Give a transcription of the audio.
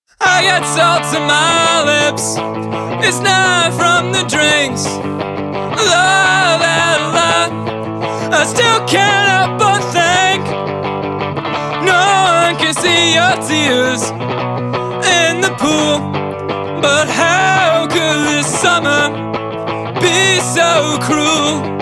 I got salt to my lips. It's not from the drinks. La la la. I still can't help but think no one can see your tears in the pool. But how could this summer be so cruel?